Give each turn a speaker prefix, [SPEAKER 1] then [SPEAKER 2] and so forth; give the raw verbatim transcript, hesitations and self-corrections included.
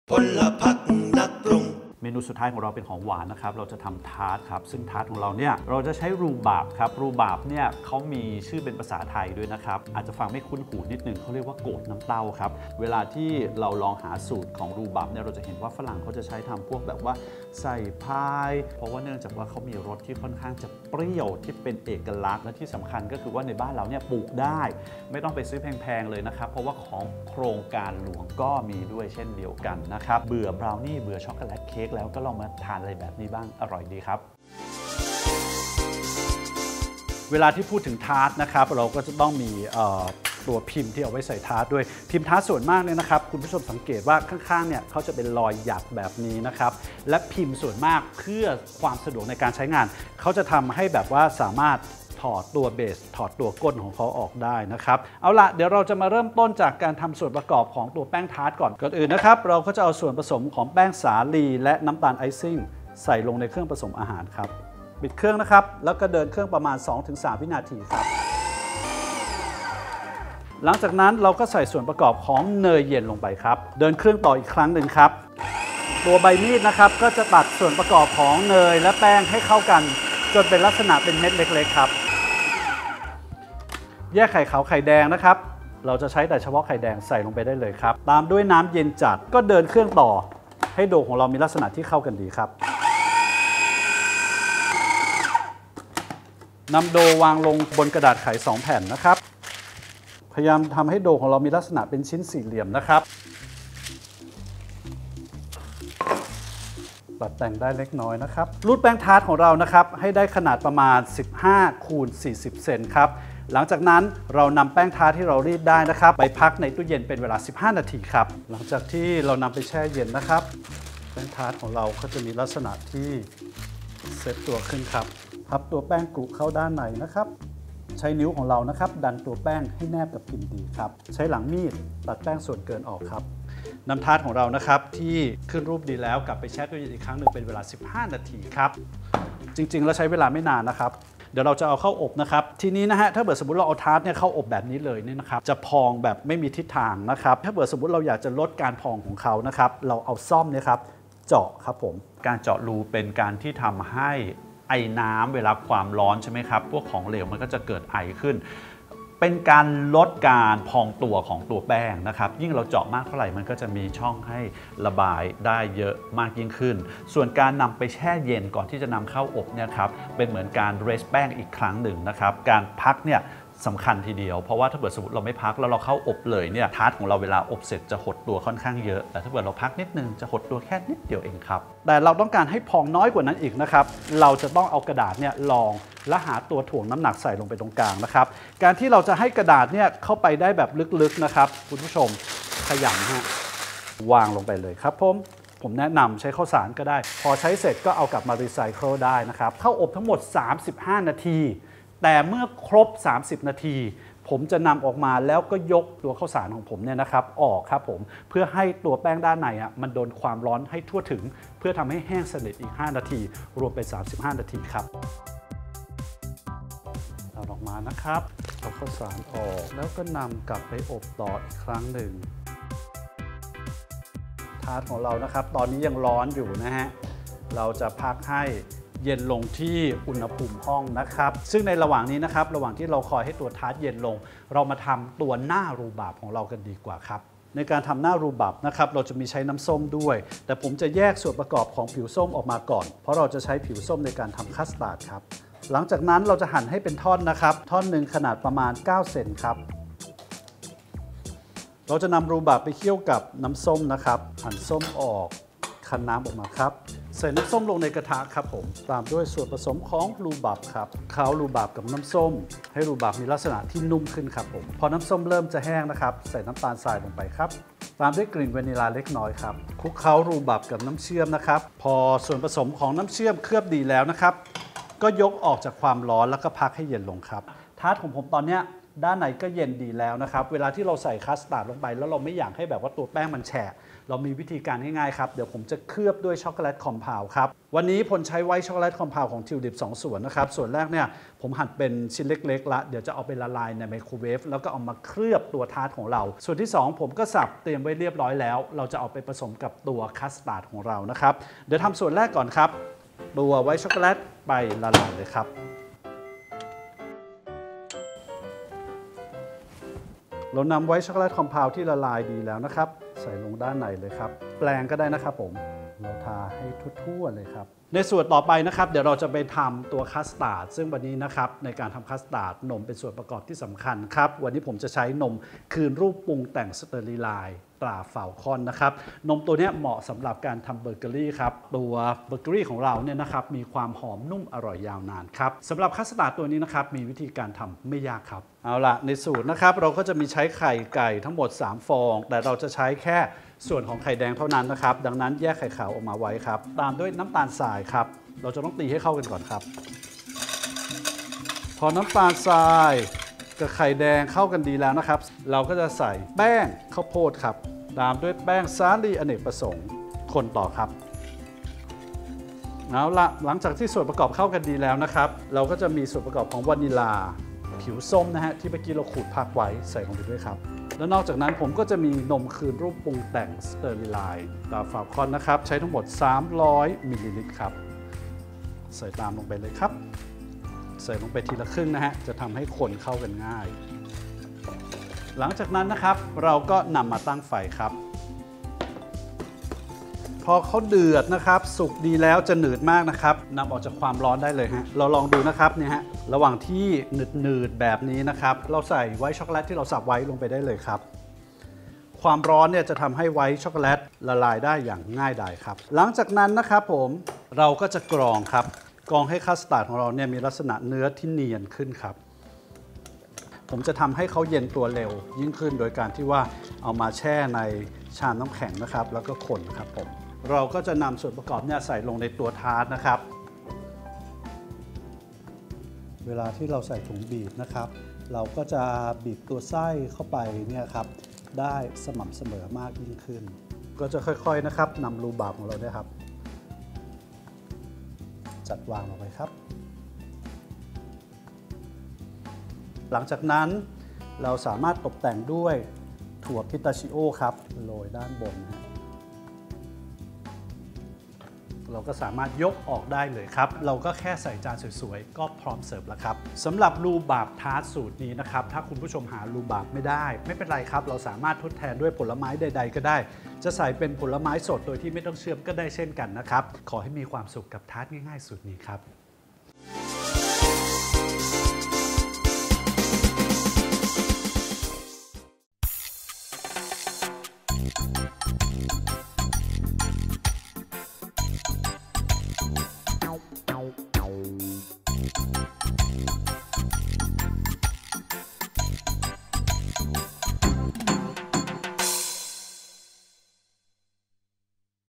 [SPEAKER 1] พลพรรคนักปรุง
[SPEAKER 2] เมนูสุดท้ายของเราเป็นของหวานนะครับเราจะทำทาร์ตครับซึ่งทาร์ตของเราเนี่ยเราจะใช้รูบาบครับรูบาบเนี่ยเขามีชื่อเป็นภาษาไทยด้วยนะครับอาจจะฟังไม่คุ้นหูนิดนึงเขาเรียกว่าโกดน้ำเต้าครับเวลาที่เราลองหาสูตรของรูบาบเนี่ยเราจะเห็นว่าฝรั่งเขาจะใช้ทำพวกแบบว่าใส่พายเพราะว่าเนื่องจากว่าเขามีรสที่ค่อนข้างจะเปรี้ยวที่เป็นเอกลักษณ์และที่สำคัญก็คือว่าในบ้านเราเนี่ยปลูกได้ไม่ต้องไปซื้อแพงๆเลยนะครับเพราะว่าของโครงการหลวงก็มีด้วยเช่นเดียวกันนะครับเบื่อบราวนี่เบื่อช็อกโกแลตเค้กแล้วก็ลองมาทานอะไรแบบนี้บ้างอร่อยดีครับเวลาที่พูดถึงทาร์ตนะครับเราก็จะต้องมีตัวพิมพ์ที่เอาไว้ใส่ทาร์ตด้วยพิมพ์ทาร์ตส่วนมากเนี่ยนะครับคุณผู้ชมสังเกตว่าข้างๆเนี่ยเขาจะเป็นรอยหยักแบบนี้นะครับและพิมพ์ส่วนมากเพื่อความสะดวกในการใช้งานเขาจะทำให้แบบว่าสามารถถอดตัวเบสถอดตัวก้นของเขาออกได้นะครับเอาละเดี๋ยวเราจะมาเริ่มต้นจากการทำส่วนประกอบของตัวแป้งทาร์ตก่อนก่อนอื่นนะครับเราก็จะเอาส่วนผสมของแป้งสาลีและน้ำตาลไอซิ่งใส่ลงในเครื่องผสมอาหารครับปิดเครื่องนะครับแล้วก็เดินเครื่องประมาณ สองถึงสาม วินาทีครับหลังจากนั้นเราก็ใส่ส่วนประกอบของเนยเย็นลงไปครับเดินเครื่องต่ออีกครั้งหนึ่งครับตัวใบมีดนะครับก็จะตัดส่วนประกอบของเนยและแป้งให้เข้ากันจนเป็นลักษณะเป็นเม็ดเล็กๆครับแยกไข่ขาวไข่แดงนะครับเราจะใช้แต่เฉพาะไข่แดงใส่ลงไปได้เลยครับตามด้วยน้ำเย็นจัดก็เดินเครื่องต่อให้โดของเรามีลักษณะที่เข้ากันดีครับนำโดวางลงบนกระดาษไขสองแผ่นนะครับพยายามทำให้โดของเรามีลักษณะเป็นชิ้นสี่เหลี่ยมนะครับตัดแต่งได้เล็กน้อยนะครับรูดแป้งทาร์ตของเรานะครับให้ได้ขนาดประมาณสิบห้าคูณสี่สิบเซนครับหลังจากนั้นเรานำแป้งทาร์ตที่เรารีดได้นะครับไปพักในตู้เย็นเป็นเวลาสิบห้านาทีครับหลังจากที่เรานำไปแช่เย็นนะครับแป้งทาร์ตของเราก็จะมีลักษณะที่เซตตัวขึ้นครับพับตัวแป้งกรุเข้าด้านในนะครับใช้นิ้วของเรานะครับดันตัวแป้งให้แนบกับพิมพ์ดีครับใช้หลังมีดตัดแป้งส่วนเกินออกครับน้ำทาร์ตของเรานะครับที่ขึ้นรูปดีแล้วกลับไปแช่ตู้เย็นอีกครั้งหนึ่งเป็นเวลาสิบห้านาทีครับจริงๆแล้วใช้เวลาไม่นานนะครับเดี๋ยวเราจะเอาเข้าอบนะครับทีนี้นะฮะถ้าเกิดสมมติเราเอาทาร์ตเนี่ยเข้าอบแบบนี้เลยเนี่ยนะครับจะพองแบบไม่มีทิศทางนะครับถ้าเกิดสมมติเราอยากจะลดการพองของเขานะครับเราเอาซ่อมเนี่ยครับเจาะครับผมการเจาะรูเป็นการที่ทำให้ไอน้ำเวลาความร้อนใช่ไหมครับพวกของเหลวมันก็จะเกิดไอขึ้นเป็นการลดการพองตัวของตัวแป้งนะครับยิ่งเราเจาะมากเท่าไหร่มันก็จะมีช่องให้ระบายได้เยอะมากยิ่งขึ้นส่วนการนำไปแช่เย็นก่อนที่จะนำเข้าอบเนี่ยครับเป็นเหมือนการเรสแป้งอีกครั้งหนึ่งนะครับการพักเนี่ยสำคัญทีเดียวเพราะว่าถ้าเกิดสมมติเราไม่พักแล้วเราเข้าอบเลยเนี่ยทาร์ตของเราเวลาอบเสร็จจะหดตัวค่อนข้างเยอะแต่ถ้าเกิดเราพักนิดนึงจะหดตัวแค่นิดเดียวเองครับแต่เราต้องการให้พองน้อยกว่านั้นอีกนะครับเราจะต้องเอากระดาษเนี่ยรองและหาตัวถ่วงน้ำหนักใส่ลงไปตรงกลางนะครับการที่เราจะให้กระดาษเนี่ยเข้าไปได้แบบลึกๆนะครับคุณผู้ชมขยำฮะวางลงไปเลยครับผมผมแนะนำใช้ข้าวสารก็ได้พอใช้เสร็จก็เอากลับมารีไซเคิลได้นะครับเข้าอบทั้งหมดสามสิบห้านาทีแต่เมื่อครบสามสิบนาทีผมจะนำออกมาแล้วก็ยกตัวข้าวสารของผมเนี่ยนะครับออกครับผมเพื่อให้ตัวแป้งด้านในอ่ะมันโดนความร้อนให้ทั่วถึงเพื่อทำให้แห้งสนิทอีกห้านาทีรวมเป็นสามสิบห้านาทีครับเอาออกมานะครับเอาข้าวสารออกแล้วก็นำกลับไปอบต่ออีกครั้งหนึ่งทาร์ตของเรานะครับตอนนี้ยังร้อนอยู่นะฮะเราจะพักให้เย็นลงที่อุณหภูมิห้องนะครับซึ่งในระหว่างนี้นะครับระหว่างที่เราคอยให้ตัวทาร์ตเย็นลงเรามาทำตัวหน้ารูบาบของเรากันดีกว่าครับในการทำหน้ารูบับนะครับเราจะมีใช้น้ำส้มด้วยแต่ผมจะแยกส่วนประกอบของผิวส้มออกมาก่อนเพราะเราจะใช้ผิวส้มในการทำคัสตาร์ดครับหลังจากนั้นเราจะหั่นให้เป็นท่อนนะครับท่อนหนึ่งขนาดประมาณเก้าเซนครับเราจะนำรูบับไปเคี่ยวกับน้ำส้มนะครับหั่นส้มออกคั้นน้ำออกมาครับใส่น้ำส้มลงในกระทะครับผมตามด้วยส่วนผสมของรูบับครับเคล้ารูบับกับน้ำส้มให้รูบับมีลักษณะที่นุ่มขึ้นครับผมพอน้ำส้มเริ่มจะแห้งนะครับใส่น้ำตาลทรายลงไปครับตามด้วยกลิ่นวานิลาเล็กน้อยครับคลุกเคล้ารูบับกับน้ำเชื่อมนะครับพอส่วนผสมของน้ำเชื่อมเคลือบดีแล้วนะครับก็ยกออกจากความร้อนแล้วก็พักให้เย็นลงครับทาร์ตของผมตอนนี้ด้านในก็เย็นดีแล้วนะครับเวลาที่เราใส่คัสตาร์ดลงไปแล้วเราไม่อยากให้แบบว่าตัวแป้งมันแฉะเรามีวิธีการง่ายๆครับเดี๋ยวผมจะเคลือบด้วยช็อกโกแลตคอมเพลด์ครับวันนี้ผลใช้ไวท์ช็อกโกแลตคอมเพลด์ของทิวลิปสองส่วนนะครับส่วนแรกเนี่ยผมหั่นเป็นชิ้นเล็กๆละเดี๋ยวจะเอาไปละลายในไมโครเวฟแล้วก็เอามาเคลือบตัวทาร์ตของเราส่วนที่สองผมก็สับเตรียมไว้เรียบร้อยแล้วเราจะเอาไปผสมกับตัวคัสตาร์ดของเรานะครับเดี๋ยวทำส่วนแรกก่อนครับตัวไวท์ช็อกโกแลตไปละลายเลยครับเรานำไวท์ช็อกโกแลตคอมเพลด์ที่ละลายดีแล้วนะครับใส่ลงด้านในเลยครับแปลงก็ได้นะครับผมเราทาให้ทั่วๆเลยครับในส่วนต่อไปนะครับเดี๋ยวเราจะไปทำตัวคัสตาร์ดซึ่งวันนี้นะครับในการทำคัสตาร์ดนมเป็นส่วนประกอบที่สำคัญครับวันนี้ผมจะใช้นมคืนรูปปรุงแต่งสเตอริไลน์ตราฟาวคอนนะครับนมตัวนี้เหมาะสำหรับการทำเบเกอรี่ครับตัวเบเกอรี่ของเราเนี่ยนะครับมีความหอมนุ่มอร่อยยาวนานครับสำหรับคัสตาร์ดตัวนี้นะครับมีวิธีการทำไม่ยากครับเอาล่ะในสูตรนะครับเราก็จะมีใช้ไข่ไก่ทั้งหมดสามฟองแต่เราจะใช้แค่ส่วนของไข่แดงเท่านั้นนะครับดังนั้นแยกไข่ขาวออกมาไว้ครับตามด้วยน้ำตาลทรายครับเราจะต้องตีให้เข้ากันก่อนครับพอน้ำตาลทรายกับไข่แดงเข้ากันดีแล้วนะครับเราก็จะใส่แป้งข้าวโพดครับตามด้วยแป้งสาลีอเนกประสงค์คนต่อครับเอาละหลังจากที่ส่วนประกอบเข้ากันดีแล้วนะครับเราก็จะมีส่วนประกอบของวานิลาผิวส้มนะฮะที่เมื่อกี้เราขูดพักไว้ใส่ลงไปด้วยครับแล้วนอกจากนั้นผมก็จะมีนมคืนรูปปรุงแต่งสเตอริไลน์ตราฟาวคอนนะครับใช้ทั้งหมดสามร้อยมิลลิลิตรครับใส่ตามลงไปเลยครับใส่ลงไปทีละครึ่งนะฮะจะทำให้คนเข้ากันง่ายหลังจากนั้นนะครับเราก็นำมาตั้งไฟครับพอเขาเดือดนะครับสุกดีแล้วจะหนืดมากนะครับนำออกจากความร้อนได้เลยฮะเราลองดูนะครับเนี่ยฮะระหว่างที่หนืดๆแบบนี้นะครับเราใส่ไวท์ช็อกโกแลตที่เราสับไว้ลงไปได้เลยครับความร้อนเนี่ยจะทำให้ไวท์ช็อกโกแลตละลายได้อย่างง่ายดายครับหลังจากนั้นนะครับผมเราก็จะกรองครับกรองให้คัสตาร์ดของเราเนี่ยมีลักษณะเนื้อที่เนียนขึ้นครับผมจะทำให้เขาเย็นตัวเร็วยิ่งขึ้นโดยการที่ว่าเอามาแช่ในชามน้ำแข็งนะครับแล้วก็คนครับผมเราก็จะนำส่วนประกอบเนี่ยใส่ลงในตัวทาร์ตนะครับเวลาที่เราใส่ถุงบีบนะครับเราก็จะบีบตัวไส้เข้าไปเนี่ยครับได้สม่ำเสมอมากยิ่งขึ้นก็จะค่อยๆนะครับนำรูบาบของเราเนี่ยครับจัดวางลงไปครับหลังจากนั้นเราสามารถตกแต่งด้วยถั่วพิสตาชิโอครับโรยด้านบนนะเราก็สามารถยกออกได้เลยครับเราก็แค่ใส่จานสวยๆก็พร้อมเสิร์ฟแล้วครับสำหรับรูบาบทาร์ตสูตรนี้นะครับถ้าคุณผู้ชมหารูบาบไม่ได้ไม่เป็นไรครับเราสามารถทดแทนด้วยผลไม้ใดๆก็ได้จะใส่เป็นผลไม้สดโดยที่ไม่ต้องเชื่อมก็ได้เช่นกันนะครับขอให้มีความสุขกับทาร์ตง่ายๆสูตรนี้ครับ